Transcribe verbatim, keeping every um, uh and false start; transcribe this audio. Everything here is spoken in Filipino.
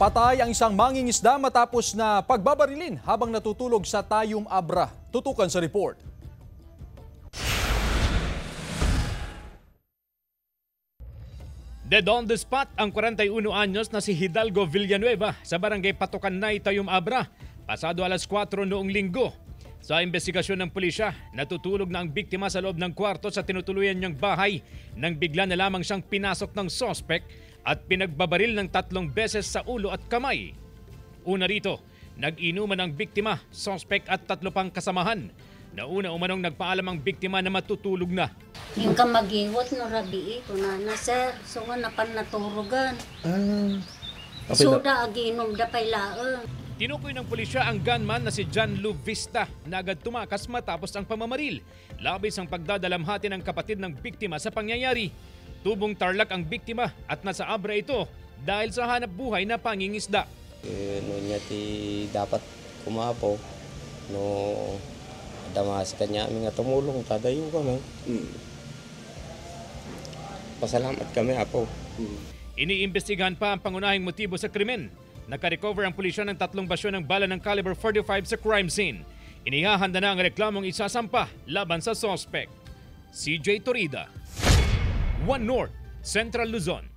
Patay ang isang mangingisda matapos na pagbabarilin habang natutulog sa Tayum Abra. Tutukan sa report. Dead on the spot ang forty-one anyos na si Hidalgo Villanueva sa barangay Patokanay, Tayum Abra, pasado alas kwatro noong linggo. Sa investigasyon ng pulisya, natutulog na ang biktima sa loob ng kwarto sa tinutuluyan niyang bahay nang bigla na lamang siyang pinasok ng sospek at pinagbabaril ng tatlong beses sa ulo at kamay. Una rito, nag-inuman ang biktima, sospek at tatlo pang kasamahan. Nauna umanong nagpaalam ang biktima na matutulog na. Yung ka mag-iwot no rabi ko na na sir, so nga napan naturugan. Ah, okay So na. da aginom da pailaan. Tinukoy ng pulisya ang gunman na si John Lou Vista na agad tumakas matapos ang pamamaril. Labis ang pagdadalamhati ng kapatid ng biktima sa pangyayari. Tubong tarlak ang biktima at nasa Abra ito dahil sa hanap buhay na pangingisda. Eh, no niya ti dapat kumapo no damas kanya aming nga tumulong tadayo kami. Mm. Pasalamat kami apo. Mm. Iniimbestigahan pa ang pangunahing motibo sa krimen. Nakarecover ang pulisya ng tatlong basyon ng bala ng caliber forty-five sa crime scene. Inihahanda na ang reklamong isasampa laban sa suspect. C J Torida, One North, Central Luzon.